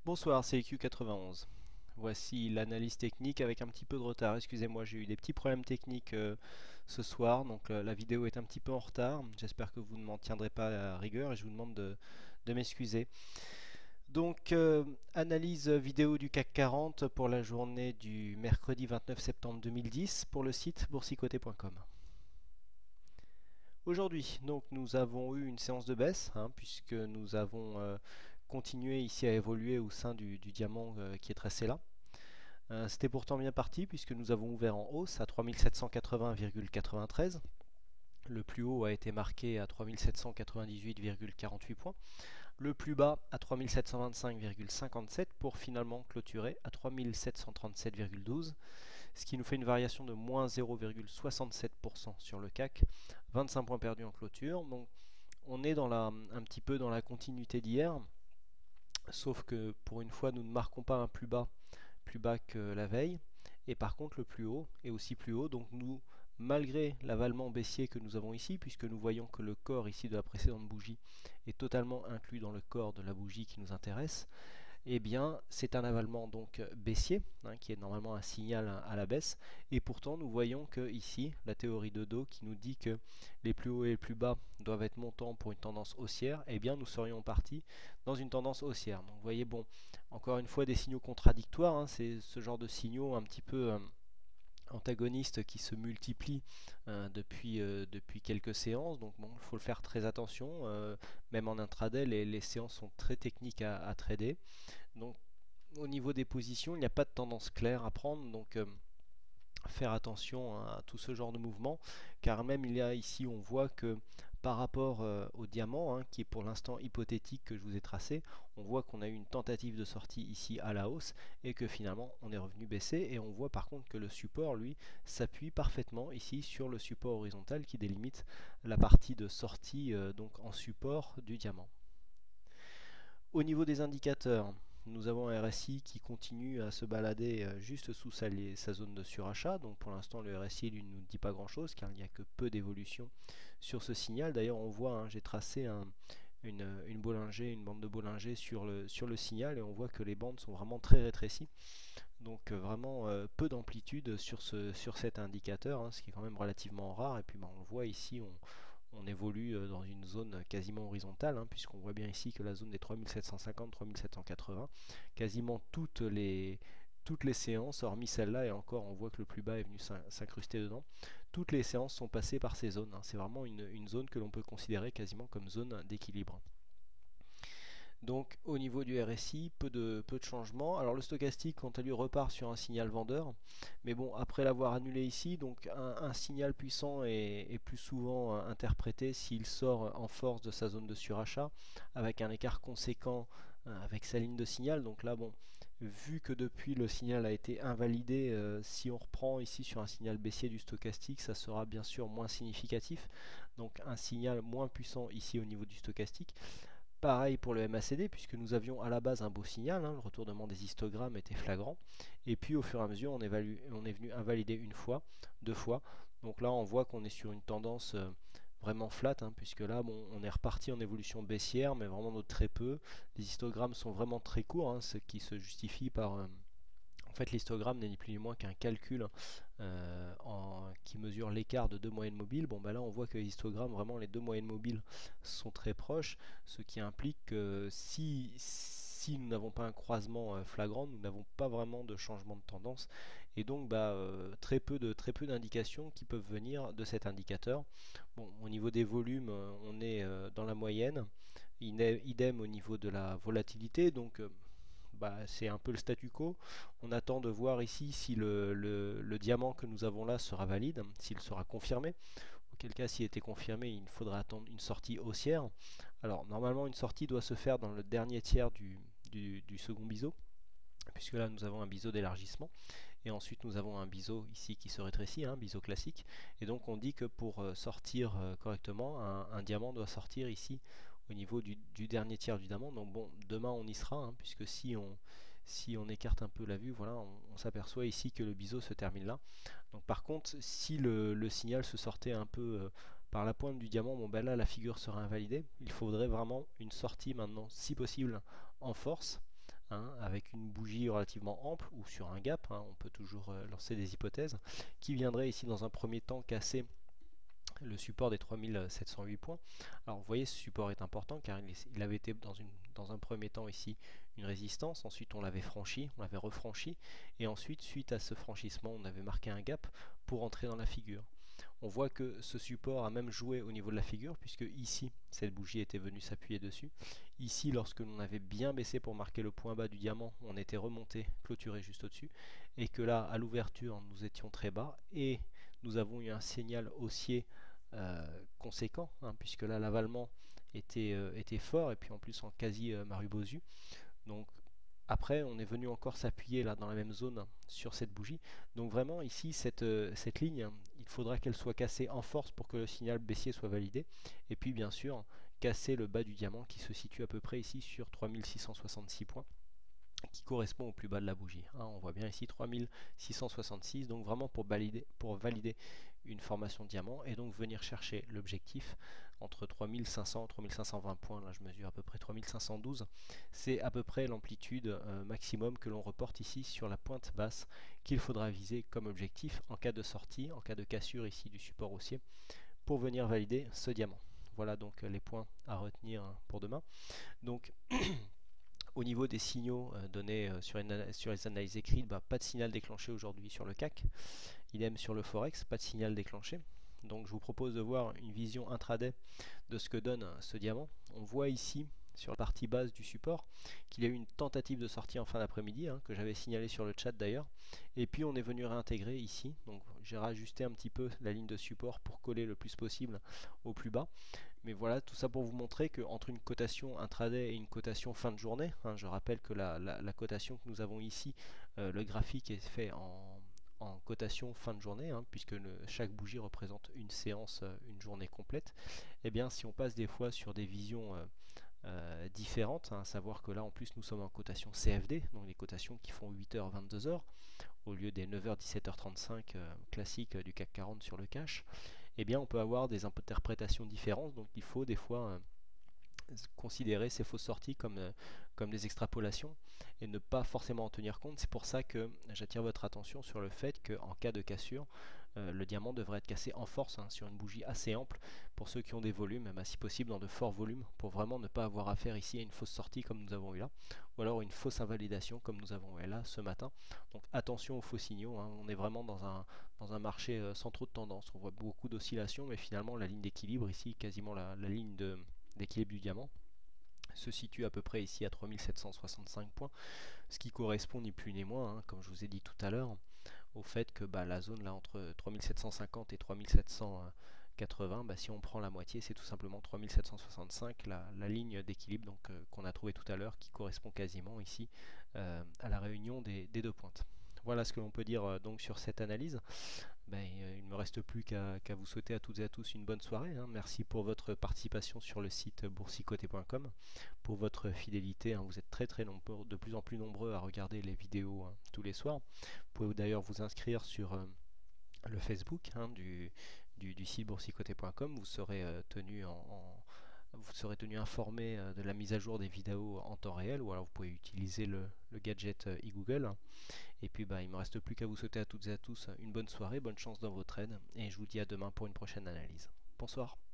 Bonsoir, c'est Q91. Voici l'analyse technique avec un petit peu de retard. Excusez-moi, j'ai eu des petits problèmes techniques ce soir, donc la vidéo est un petit peu en retard. J'espère que vous ne m'en tiendrez pas à rigueur et je vous demande de m'excuser. Donc, analyse vidéo du CAC 40 pour la journée du mercredi 29 septembre 2010 pour le site boursicoté.com. Aujourd'hui, donc, nous avons eu une séance de baisse, puisque nous avons continué ici à évoluer au sein du diamant qui est tracé là. C'était pourtant bien parti puisque nous avons ouvert en hausse à 3780,93. Le plus haut a été marqué à 3798,48 points. Le plus bas à 3725,57 pour finalement clôturer à 3737,12, ce qui nous fait une variation de moins 0,67% sur le CAC, 25 points perdus en clôture. Donc on est un petit peu dans la continuité d'hier, sauf que pour une fois nous ne marquons pas un plus bas que la veille, et par contre le plus haut est aussi plus haut. Donc nous, malgré l'avalement baissier que nous avons ici, puisque nous voyons que le corps ici de la précédente bougie est totalement inclus dans le corps de la bougie qui nous intéresse, eh bien c'est un avalement donc baissier, qui est normalement un signal à la baisse, et pourtant nous voyons que ici la théorie de dos qui nous dit que les plus hauts et les plus bas doivent être montants pour une tendance haussière, eh bien nous serions partis dans une tendance haussière. Donc vous voyez, bon, encore une fois des signaux contradictoires, c'est ce genre de signaux un petit peu antagonistes qui se multiplient depuis quelques séances. Donc bon, il faut le faire très attention, même en intraday les séances sont très techniques à trader. Donc au niveau des positions, il n'y a pas de tendance claire à prendre, donc faire attention à tout ce genre de mouvement, car même il y a ici, on voit que par rapport au diamant, qui est pour l'instant hypothétique que je vous ai tracé, on voit qu'on a eu une tentative de sortie ici à la hausse et que finalement on est revenu baisser, et on voit par contre que le support lui s'appuie parfaitement ici sur le support horizontal qui délimite la partie de sortie donc en support du diamant. Au niveau des indicateurs, nous avons un RSI qui continue à se balader juste sous sa zone de surachat. Donc pour l'instant le RSI lui ne nous dit pas grand chose car il n'y a que peu d'évolution sur ce signal. D'ailleurs on voit, j'ai tracé une bande de Bollinger sur le signal, et on voit que les bandes sont vraiment très rétrécies. Donc vraiment peu d'amplitude sur cet indicateur, ce qui est quand même relativement rare. Et puis on le voit ici, on évolue dans une zone quasiment horizontale, puisqu'on voit bien ici que la zone des 3750-3780, quasiment toutes les séances, hormis celle-là, et encore on voit que le plus bas est venu s'incruster dedans, toutes les séances sont passées par ces zones. C'est vraiment une zone que l'on peut considérer quasiment comme zone d'équilibre. Donc au niveau du RSI, peu de changements. Alors le stochastique, quant à lui, repart sur un signal vendeur, mais bon, après l'avoir annulé ici, donc un signal puissant est plus souvent interprété s'il sort en force de sa zone de surachat, avec un écart conséquent avec sa ligne de signal. Donc là, bon, vu que depuis le signal a été invalidé, si on reprend ici sur un signal baissier du stochastique, ça sera bien sûr moins significatif, donc un signal moins puissant ici au niveau du stochastique. Pareil pour le MACD, puisque nous avions à la base un beau signal, le retournement des histogrammes était flagrant, et puis au fur et à mesure on est venu invalider une fois, deux fois. Donc là on voit qu'on est sur une tendance vraiment flat, puisque là bon, on est reparti en évolution baissière, mais vraiment de très peu. Les histogrammes sont vraiment très courts, ce qui se justifie par en fait, l'histogramme n'est ni plus ni moins qu'un calcul qui mesure l'écart de deux moyennes mobiles. Bon, bah là, on voit que les histogrammes, vraiment, les deux moyennes mobiles sont très proches, ce qui implique que si nous n'avons pas un croisement flagrant, nous n'avons pas vraiment de changement de tendance, et donc très peu d'indications qui peuvent venir de cet indicateur. Bon, au niveau des volumes, on est dans la moyenne, idem au niveau de la volatilité, donc c'est un peu le statu quo. On attend de voir ici si le diamant que nous avons là sera valide, s'il sera confirmé. Auquel cas, s'il était confirmé, il faudra attendre une sortie haussière. Alors, normalement, une sortie doit se faire dans le dernier tiers du second biseau, puisque là, nous avons un biseau d'élargissement. Et ensuite, nous avons un biseau ici qui se rétrécit, un biseau classique. Et donc, on dit que pour sortir correctement, un diamant doit sortir ici au niveau du dernier tiers du diamant. Donc bon, demain on y sera, puisque si on écarte un peu la vue, voilà, on s'aperçoit ici que le biseau se termine là. Donc par contre, si le signal se sortait un peu par la pointe du diamant, bon ben là la figure sera invalidée. Il faudrait vraiment une sortie maintenant, si possible, en force, avec une bougie relativement ample ou sur un gap, on peut toujours lancer des hypothèses, qui viendrait ici dans un premier temps casser le support des 3708 points. Alors vous voyez, ce support est important car il avait été dans un premier temps ici une résistance, ensuite on l'avait franchi, on l'avait refranchi, et ensuite suite à ce franchissement on avait marqué un gap pour entrer dans la figure. On voit que ce support a même joué au niveau de la figure, puisque ici cette bougie était venue s'appuyer dessus. Ici, lorsque l'on avait bien baissé pour marquer le point bas du diamant, on était remonté, clôturé juste au-dessus, et que là, à l'ouverture, nous étions très bas, et nous avons eu un signal haussier conséquent, puisque là l'avalement était fort, et puis en plus en quasi Marubozu. Donc après, on est venu encore s'appuyer là dans la même zone sur cette bougie. Donc vraiment ici, cette ligne, il faudra qu'elle soit cassée en force pour que le signal baissier soit validé. Et puis bien sûr, casser le bas du diamant qui se situe à peu près ici sur 3666 points, qui correspond au plus bas de la bougie. On voit bien ici 3666, donc vraiment pour valider une formation diamant, et donc venir chercher l'objectif entre 3500 et 3520 points. Là je mesure à peu près 3512, c'est à peu près l'amplitude maximum que l'on reporte ici sur la pointe basse qu'il faudra viser comme objectif en cas de sortie, en cas de cassure ici du support haussier, pour venir valider ce diamant. Voilà donc les points à retenir pour demain. Donc au niveau des signaux donnés sur les analyses écrites, pas de signal déclenché aujourd'hui sur le CAC. Idem sur le Forex, pas de signal déclenché. Donc je vous propose de voir une vision intraday de ce que donne ce diamant. On voit ici, sur la partie basse du support, qu'il y a eu une tentative de sortie en fin d'après-midi, que j'avais signalé sur le chat d'ailleurs. Et puis on est venu réintégrer ici. Donc j'ai rajusté un petit peu la ligne de support pour coller le plus possible au plus bas. Mais voilà, tout ça pour vous montrer qu'entre une cotation intraday et une cotation fin de journée, je rappelle que la cotation que nous avons ici, le graphique est fait en cotation fin de journée, puisque chaque bougie représente une séance, une journée complète. Et bien si on passe des fois sur des visions différentes, à savoir que là en plus nous sommes en cotation CFD, donc les cotations qui font 8h 22h au lieu des 9h 17h35 classiques du CAC 40 sur le cash, eh bien on peut avoir des interprétations différentes, donc il faut des fois considérer ces fausses sorties comme des extrapolations et ne pas forcément en tenir compte. C'est pour ça que j'attire votre attention sur le fait qu'en cas de cassure, le diamant devrait être cassé en force sur une bougie assez ample pour ceux qui ont des volumes, si possible dans de forts volumes, pour vraiment ne pas avoir affaire ici à une fausse sortie comme nous avons eu là, ou alors une fausse invalidation comme nous avons eu là ce matin. Donc attention aux faux signaux, on est vraiment dans un marché sans trop de tendance, on voit beaucoup d'oscillations, mais finalement la ligne d'équilibre ici, quasiment la ligne d'équilibre du diamant, se situe à peu près ici à 3765 points, ce qui correspond ni plus ni moins, comme je vous ai dit tout à l'heure, au fait que la zone là entre 3750 et 3780, si on prend la moitié, c'est tout simplement 3765, la ligne d'équilibre qu'on a trouvé tout à l'heure, qui correspond quasiment ici à la réunion des deux pointes. Voilà ce que l'on peut dire donc sur cette analyse. Il ne me reste plus qu'à vous souhaiter à toutes et à tous une bonne soirée. Merci pour votre participation sur le site boursicoté.com, pour votre fidélité. Vous êtes très nombreux, de plus en plus nombreux à regarder les vidéos tous les soirs. Vous pouvez d'ailleurs vous inscrire sur le Facebook du site boursicoté.com. Vous serez tenu informé de la mise à jour des vidéos en temps réel, ou alors vous pouvez utiliser le gadget e-Google. Et puis il ne me reste plus qu'à vous souhaiter à toutes et à tous une bonne soirée, bonne chance dans vos trades, et je vous dis à demain pour une prochaine analyse. Bonsoir.